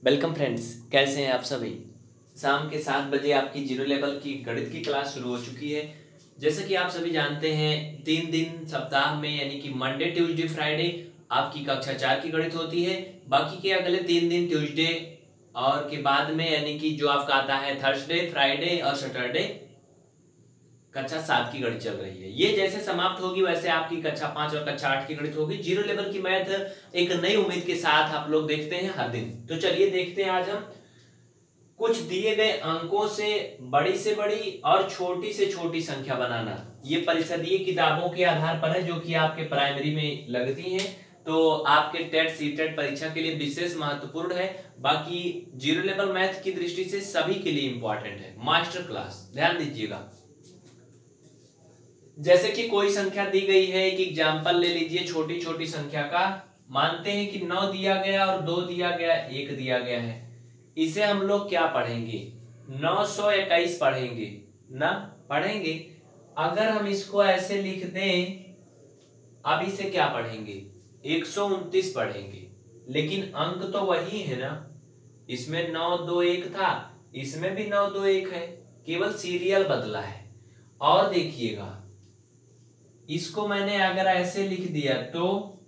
Welcome friends, कैसे हैं आप सभी। शाम के 7 बजे आपकी जीरो लेवल की गणित की क्लास शुरू हो चुकी है। जैसे कि आप सभी जानते हैं 3 दिन सप्ताह में यानी कि मंडे ट्यूसडे फ्राइडे आपकी कक्षा 4 की गणित होती है। बाकी के अगले 3 दिन ट्यूसडे और के बाद में यानी कि जो आपका आता है थर्सडे फ्राइडे और सैटरडे कक्षा 7 की गणित चल रही है। ये जैसे समाप्त होगी वैसे आपकी कक्षा 5 और कक्षा 8 की गणित होगी। जीरो लेवल की मैथ एक नई उम्मीद के साथ आप लोग देखते हैं हर दिन। तो चलिए देखते हैं आज हम कुछ दिए गए अंकों से बड़ी और छोटी से छोटी संख्या बनाना। ये परिषदीय किताबों के आधार पर है जो कि आपके प्राइमरी में लगती हैं, तो आपके टेट सीटेट परीक्षा के लिए विशेष महत्वपूर्ण है। बाकी जीरो लेवल मैथ की दृष्टि से सभी के लिए इंपॉर्टेंट है। मास्टर क्लास ध्यान दीजिएगा। जैसे कि कोई संख्या दी गई है, एक एग्जाम्पल ले लीजिए छोटी छोटी संख्या का। मानते हैं कि 9 दिया गया और 2 दिया गया, 1 दिया गया है। इसे हम लोग क्या पढ़ेंगे? 921 पढ़ेंगे ना, पढ़ेंगे। अगर हम इसको ऐसे लिख दें, अब इसे क्या पढ़ेंगे? 129 पढ़ेंगे। लेकिन अंक तो वही है ना, इसमें 921 था, इसमें भी 921 है, केवल सीरियल बदला है। और देखिएगा इसको मैंने अगर ऐसे लिख दिया तो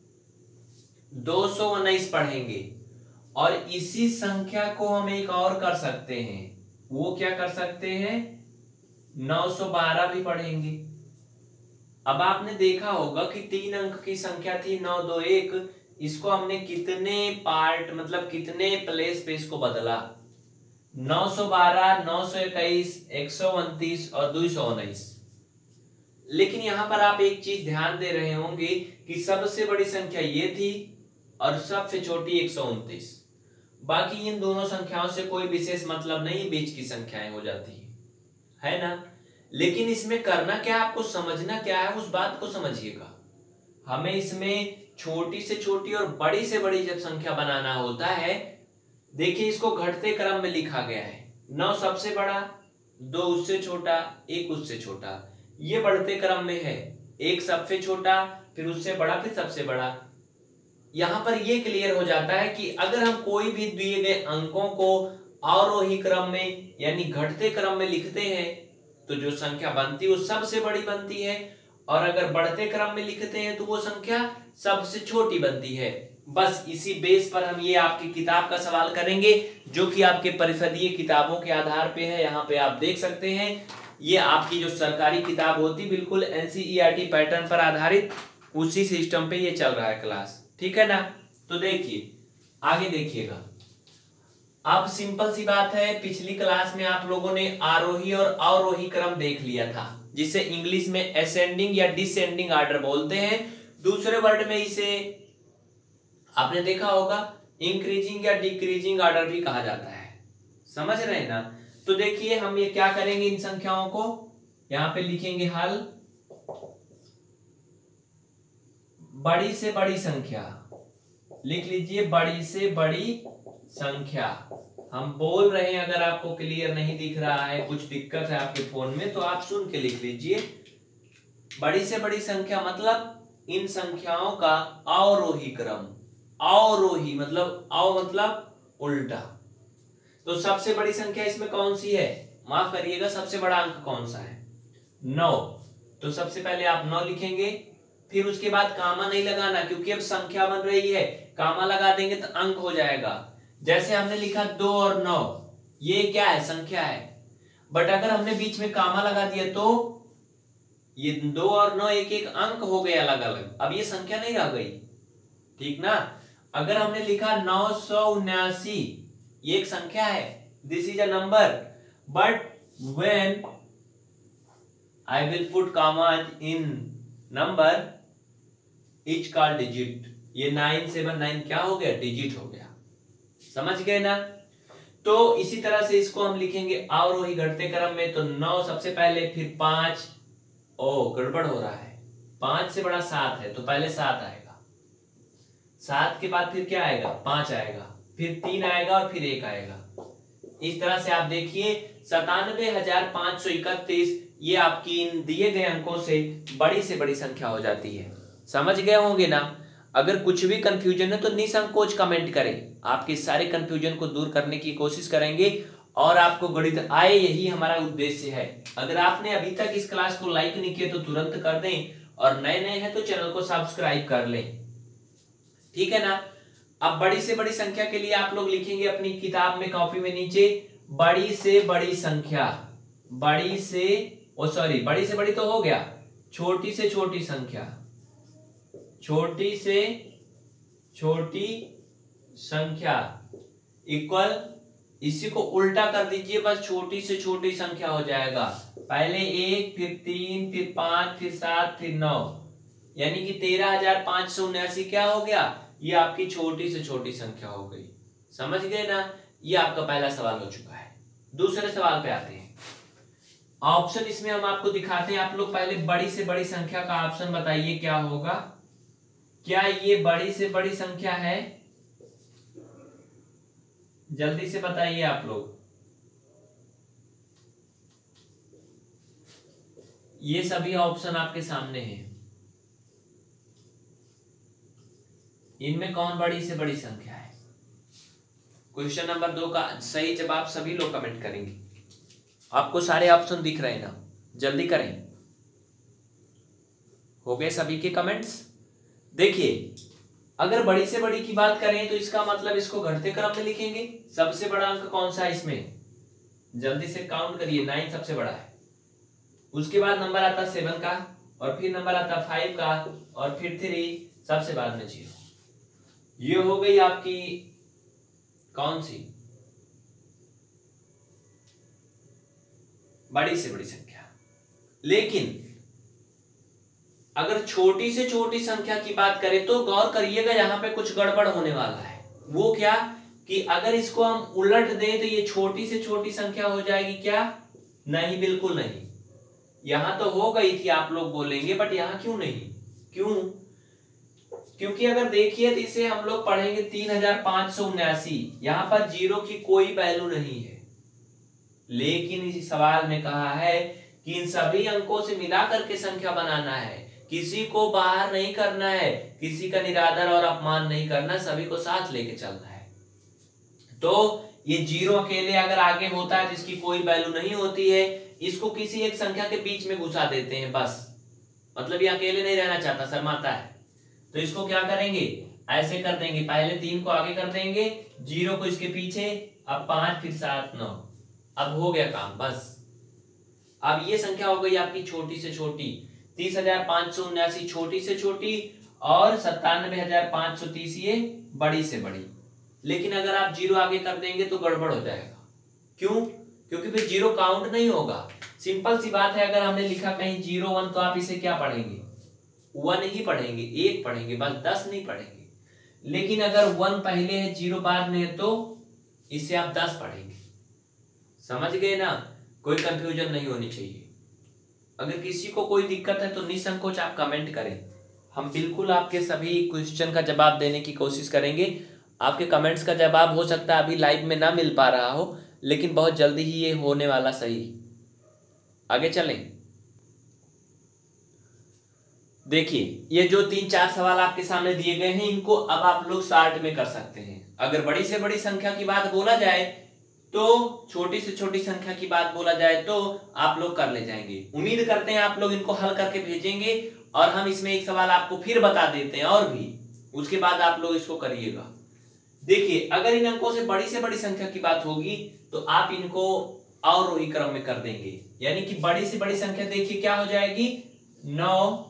219 पढ़ेंगे। और इसी संख्या को हम एक और कर सकते हैं, वो क्या कर सकते हैं? 912 भी पढ़ेंगे। अब आपने देखा होगा कि 3 अंक की संख्या थी 921, इसको हमने कितने पार्ट मतलब कितने प्लेस पे इसको बदला? 912, 921, 129 और 219। लेकिन यहां पर आप एक चीज ध्यान दे रहे होंगे कि सबसे बड़ी संख्या ये थी और सबसे छोटी 129। बाकी इन दोनों संख्याओं से कोई विशेष मतलब नहीं, बीच की संख्याएं हो जाती है ना। लेकिन इसमें करना क्या, आपको समझना क्या है, उस बात को समझिएगा। हमें इसमें छोटी से छोटी और बड़ी से बड़ी जब संख्या बनाना होता है, देखिए इसको घटते क्रम में लिखा गया है। 9 सबसे बड़ा, 2 उससे छोटा, 1 उससे छोटा। ये बढ़ते क्रम में है, 1 सबसे छोटा, फिर उससे बड़ा, फिर सबसे बड़ा। यहां पर ये क्लियर हो जाता है कि अगर हम कोई भी दिए गए अंकों को आरोही क्रम में यानी घटते क्रम में लिखते हैं तो जो संख्या बनती है वो सबसे बड़ी बनती है, और अगर बढ़ते क्रम में लिखते हैं तो वो संख्या सबसे छोटी बनती है। बस इसी बेस पर हम ये आपकी किताब का सवाल करेंगे जो कि आपके परिषदीय किताबों के आधार पे है। यहाँ पे आप देख सकते हैं, ये आपकी जो सरकारी किताब होती बिल्कुल एनसीईआरटी पैटर्न पर आधारित, उसी सिस्टम पे ये चल रहा है क्लास, ठीक है ना। तो देखिए आगे देखिएगा। अब सिंपल सी बात है, पिछली क्लास में आप लोगों ने आरोही और अवरोही क्रम देख लिया था, जिसे इंग्लिश में असेंडिंग या डिसेंडिंग ऑर्डर बोलते हैं। दूसरे वर्ड में इसे आपने देखा होगा इंक्रीजिंग या डिक्रीजिंग ऑर्डर भी कहा जाता है। समझ रहे हैं ना। तो देखिए हम ये क्या करेंगे, इन संख्याओं को यहां पे लिखेंगे हल। बड़ी से बड़ी संख्या लिख लीजिए, बड़ी से बड़ी संख्या। हम बोल रहे हैं, अगर आपको क्लियर नहीं दिख रहा है, कुछ दिक्कत है आपके फोन में, तो आप सुन के लिख लीजिए। बड़ी से बड़ी संख्या मतलब इन संख्याओं का अवरोही क्रम। अवरोही मतलब अव मतलब उल्टा। तो सबसे बड़ी संख्या इसमें कौन सी है? माफ करिएगा, सबसे बड़ा अंक कौन सा है? 9। तो सबसे पहले आप 9 लिखेंगे, फिर उसके बाद कामा नहीं लगाना क्योंकि अब संख्या बन रही है। कामा लगा देंगे तो अंक हो जाएगा। जैसे हमने लिखा 2 और 9, ये क्या है? संख्या है। बट अगर हमने बीच में कामा लगा दिया तो ये 2 और 9 एक एक अंक हो गए अलग अलग, अब ये संख्या नहीं रह गई, ठीक ना। अगर हमने लिखा 979, ये एक संख्या है, this is a number, but when I will put commas in number each called digit. ये 979 क्या हो गया? डिजिट हो गया। समझ गए ना। तो इसी तरह से इसको हम लिखेंगे अवरोही घटते क्रम में। तो 9 सबसे पहले, फिर 5। ओ गड़बड़ हो रहा है, 5 से बड़ा 7 है तो पहले 7 आएगा, 7 के बाद फिर क्या आएगा? 5 आएगा, फिर 3 आएगा और फिर 1 आएगा। इस तरह से आप देखिए 97,531 ये आपकी इन दिए गए अंकों से बड़ी संख्या हो जाती है। समझ गए होंगे ना। अगर कुछ भी कंफ्यूजन है तो निसंकोच कमेंट करें, आपके सारे कंफ्यूजन को दूर करने की कोशिश करेंगे और आपको गणित आए, यही हमारा उद्देश्य है। अगर आपने अभी तक इस क्लास को लाइक नहीं किया तो तुरंत कर दें और नए नए हैं तो चैनल को सब्सक्राइब कर लें, ठीक है ना। अब बड़ी से बड़ी संख्या के लिए आप लोग लिखेंगे अपनी किताब में, कॉपी में नीचे बड़ी से बड़ी संख्या, बड़ी से बड़ी तो हो गया, छोटी से छोटी संख्या, छोटी से छोटी संख्या इक्वल, इसी को उल्टा कर दीजिए, बस छोटी से छोटी संख्या हो जाएगा। पहले 1, फिर 3, फिर 5, फिर 7, फिर 9, यानी कि 13,579 क्या हो गया, ये आपकी छोटी से छोटी संख्या हो गई। समझ गए ना, ये आपका पहला सवाल हो चुका है। दूसरे सवाल पे आते हैं। ऑप्शन इसमें हम आपको दिखाते हैं, आप लोग पहले बड़ी से बड़ी संख्या का ऑप्शन बताइए क्या होगा। क्या ये बड़ी से बड़ी संख्या है? जल्दी से बताइए आप लोग। ये सभी ऑप्शन आपके सामने हैं, इनमें कौन बड़ी से बड़ी संख्या है? क्वेश्चन नंबर 2 का सही जवाब सभी लोग कमेंट करेंगे। आपको सारे ऑप्शन दिख रहे हैं ना, जल्दी करें। हो गए सभी के कमेंट्स? देखिए, अगर बड़ी से बड़ी की बात करें तो इसका मतलब इसको घटते क्रम में लिखेंगे। सबसे बड़ा अंक कौन सा है इसमें? जल्दी से काउंट करिए, 9 सबसे बड़ा है। उसके बाद नंबर आता है 7 का, और फिर नंबर आता है 5 का, और फिर 3, सबसे बाद में 0। ये हो गई आपकी कौन सी बड़ी से बड़ी संख्या। लेकिन अगर छोटी से छोटी संख्या की बात करें तो गौर करिएगा, यहां पे कुछ गड़बड़ होने वाला है। वो क्या कि अगर इसको हम उलट दें तो ये छोटी से छोटी संख्या हो जाएगी क्या? नहीं, बिल्कुल नहीं। यहां तो हो गई थी आप लोग बोलेंगे, बट यहां क्यों नहीं? क्यों? क्योंकि अगर देखिए तो इसे हम लोग पढ़ेंगे 3,579, यहां पर 0 की कोई वैल्यू नहीं है। लेकिन इस सवाल में कहा है कि इन सभी अंकों से मिलाकर के संख्या बनाना है, किसी को बाहर नहीं करना है, किसी का निरादर और अपमान नहीं करना, सभी को साथ लेके चलना है। तो ये 0 अकेले अगर आगे होता है जिसकी कोई वैल्यू नहीं होती है, इसको किसी एक संख्या के बीच में घुसा देते हैं बस, मतलब ये अकेले नहीं रहना चाहता, शर्माता है। तो इसको क्या करेंगे, ऐसे कर देंगे, पहले 3 को आगे कर देंगे, 0 को इसके पीछे, अब 5, फिर 7, 9, अब हो गया काम बस। अब ये संख्या हो गई आपकी छोटी से छोटी, 30,579 छोटी से छोटी, और 97,530 ये बड़ी से बड़ी। लेकिन अगर आप 0 आगे कर देंगे तो गड़बड़ हो जाएगा। क्यों? क्योंकि फिर 0 काउंट नहीं होगा। सिंपल सी बात है, अगर हमने लिखा कहीं 0, 1 तो आप इसे क्या पढ़ेंगे? 1 ही पढ़ेंगे, 1 पढ़ेंगे बस, 10 नहीं पढ़ेंगे। लेकिन अगर 1 पहले है 0 बाद में है तो इसे आप 10 पढ़ेंगे। समझ गए ना? कोई कंफ्यूजन नहीं होनी चाहिए। अगर किसी को कोई दिक्कत है तो निसंकोच आप कमेंट करें, हम बिल्कुल आपके सभी क्वेश्चन का जवाब देने की कोशिश करेंगे। आपके कमेंट्स का जवाब हो सकता है अभी लाइव में ना मिल पा रहा हो, लेकिन बहुत जल्दी ही ये होने वाला। सही, आगे चलें। देखिए, ये जो 3-4 सवाल आपके सामने दिए गए हैं, इनको अब आप लोग शार्ट में कर सकते हैं। अगर बड़ी से बड़ी संख्या की बात बोला जाए तो, छोटी से छोटी संख्या की बात बोला जाए तो आप लोग कर ले जाएंगे। उम्मीद करते हैं आप लोग इनको हल करके भेजेंगे, और हम इसमें एक सवाल आपको फिर बता देते हैं और भी, उसके बाद आप लोग इसको करिएगा। देखिए, अगर इन अंकों से बड़ी संख्या की बात होगी तो आप इनको अवरोही क्रम में कर देंगे, यानी कि बड़ी से बड़ी संख्या देखिए क्या हो जाएगी, 9,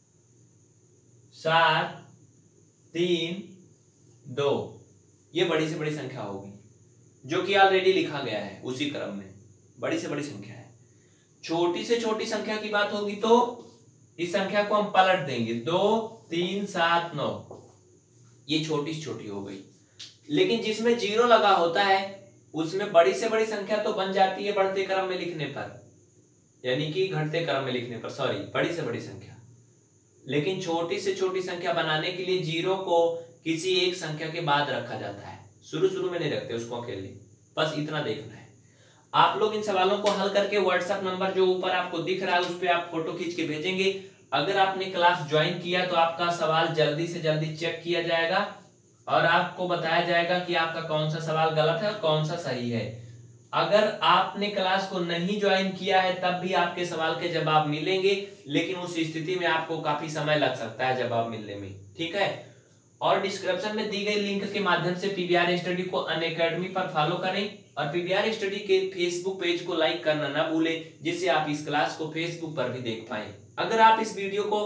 7, 3, 2, ये बड़ी से बड़ी संख्या होगी, जो कि ऑलरेडी लिखा गया है उसी क्रम में, बड़ी से बड़ी संख्या है। छोटी से छोटी संख्या की बात होगी तो इस संख्या को हम पलट देंगे, 2, 3, 7, 9, ये छोटी से छोटी हो गई। लेकिन जिसमें 0 लगा होता है उसमें बड़ी से बड़ी संख्या तो बन जाती है बढ़ते क्रम में लिखने पर, यानी कि घटते क्रम में लिखने पर, सॉरी, बड़ी से बड़ी संख्या। लेकिन छोटी से छोटी संख्या बनाने के लिए 0 को किसी एक संख्या के बाद रखा जाता है, शुरू में नहीं रखते उसको अकेले, बस इतना देखना है। आप लोग इन सवालों को हल करके व्हाट्सएप नंबर जो ऊपर आपको दिख रहा है उस पर आप फोटो खींच के भेजेंगे, अगर आपने क्लास ज्वाइन किया तो आपका सवाल जल्दी से जल्दी चेक किया जाएगा और आपको बताया जाएगा कि आपका कौन सा सवाल गलत है और कौन सा सही है। अगर आपने क्लास को नहीं ज्वाइन किया है तब भी आपके सवाल के जवाब मिलेंगे, लेकिन उस स्थिति में आपको काफी समय लग सकता है जवाब मिलने में, ठीक है। और डिस्क्रिप्शन में दी गई लिंक के माध्यम से पीवीआर स्टडी को अनअकैडमी पर फॉलो करें और पीवीआर स्टडी के फेसबुक पेज को लाइक करना ना भूलें, जिससे आप इस क्लास को फेसबुक पर भी देख पाएं। अगर आप इस वीडियो को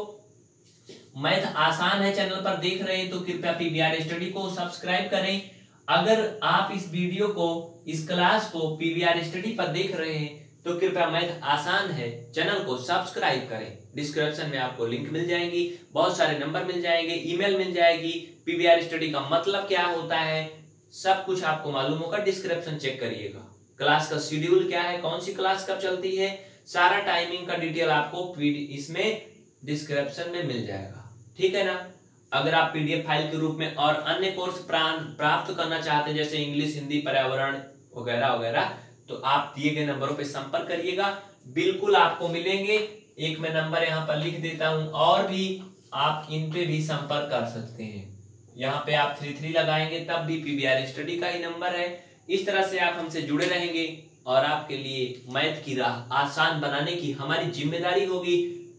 मैथ आसान है चैनल पर देख रहे हैं तो कृपया पीवीआर स्टडी को सब्सक्राइब करें। अगर आप इस वीडियो को, इस क्लास को पीवीआर स्टडी पर देख रहे हैं तो कृपया मैथ आसान है चैनल को सब्सक्राइब करें। डिस्क्रिप्शन में आपको लिंक मिल जाएंगी, बहुत सारे नंबर मिल जाएंगे, ईमेल मिल जाएगी, पीवीआर स्टडी का मतलब क्या होता है सब कुछ आपको मालूम होगा। डिस्क्रिप्शन चेक करिएगा, क्लास का शेड्यूल क्या है, कौन सी क्लास कब चलती है, सारा टाइमिंग का डिटेल आपको इसमें डिस्क्रिप्शन में मिल जाएगा, ठीक है ना। अगर आप पीडीएफ फाइल के रूप में और अन्य कोर्स प्राप्त करना चाहते हैं जैसे इंग्लिश, हिंदी, पर्यावरण वगैरह वगैरह, तो आप दिए गए नंबरों पे संपर्क करिएगा, बिल्कुल आपको मिलेंगे। एक मैं नंबर यहाँ पर लिख देता हूं और भी आप इन पे भी संपर्क कर सकते हैं। यहाँ पे आप 33 लगाएंगे तब भी पीवीआर स्टडी का ही नंबर है। इस तरह से आप हमसे जुड़े रहेंगे और आपके लिए मैथ की राह आसान बनाने की हमारी जिम्मेदारी होगी।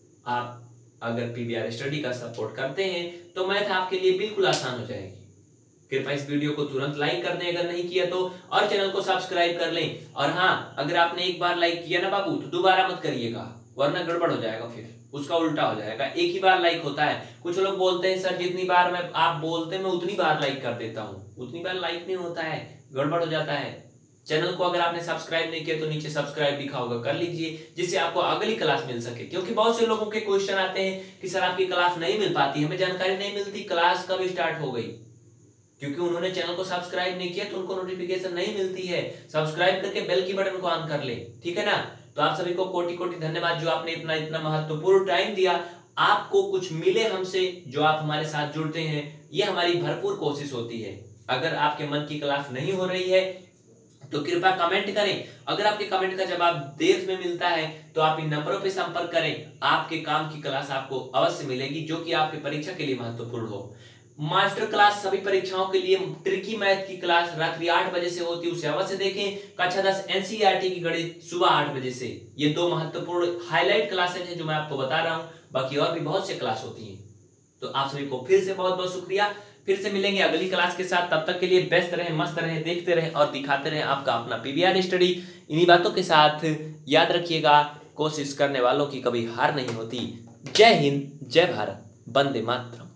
आप अगर पीवीआर स्टडी का सपोर्ट करते हैं तो मैथ आपके लिए बिल्कुल आसान हो जाएगी। कृपया इस वीडियो को तुरंत लाइक कर दें अगर नहीं किया तो, और चैनल को सब्सक्राइब कर लें। और हाँ, अगर आपने एक बार लाइक किया ना बाबू तो दोबारा मत करिएगा, वरना गड़बड़ हो जाएगा, फिर उसका उल्टा हो जाएगा। एक ही बार लाइक होता है। कुछ लोग बोलते हैं सर जितनी बार मैं आप बोलते हैं मैं उतनी बार लाइक कर देता हूँ, उतनी बार लाइक नहीं होता है, गड़बड़ हो जाता है। चैनल को अगर आपने सब्सक्राइब नहीं किया तो नीचे सब्सक्राइब लिखा होगा, कर लीजिए, जिससे आपको अगली क्लास मिल सके। क्योंकि बहुत से लोगों के क्वेश्चन आते हैं कि सर आपकी क्लास नहीं मिल पाती, हमें जानकारी नहीं मिलती क्लास कब स्टार्ट हो गई, क्योंकि उन्होंने चैनल को सब्सक्राइब नहीं किया तो उनको नोटिफिकेशन नहीं मिलती है। सब्सक्राइब करके बेल की बटन को ऑन कर ले, ठीक है ना। तो आप सभी को कोटि कोटि धन्यवाद जो आपने इतना महत्वपूर्ण टाइम दिया। आपको कुछ मिले हमसे जो आप हमारे साथ जुड़ते हैं, ये हमारी भरपूर कोशिश होती है। अगर आपके मन की क्लास नहीं हो रही है तो कृपया कमेंट करें। अगर आपके कमेंट का जवाब देर में मिलता है तो आप इन नंबरों पर संपर्क करें, आपके काम की क्लास आपको अवश्य मिलेगी जो कि आपकी परीक्षा के लिए महत्वपूर्ण हो। मास्टर क्लास सभी परीक्षाओं के लिए ट्रिकी मैथ की क्लास रात्रि 8 बजे से होती है, उसे अवश्य देखें। कक्षा 10 एनसीईआरटी की गणित सुबह 8 बजे से। ये दो महत्वपूर्ण हाईलाइट क्लासेज हैं जो मैं आपको बता रहा हूं, बाकी और भी बहुत से क्लास होती हैं। तो आप सभी को फिर से बहुत बहुत शुक्रिया। फिर से मिलेंगे अगली क्लास के साथ, तब तक के लिए व्यस्त रहें, मस्त रहें, देखते रहें और दिखाते रहें आपका अपना पीवीआर स्टडी। इन्हीं बातों के साथ याद रखिएगा, कोशिश करने वालों की कभी हार नहीं होती। जय हिंद, जय भारत, वंदे मातरम।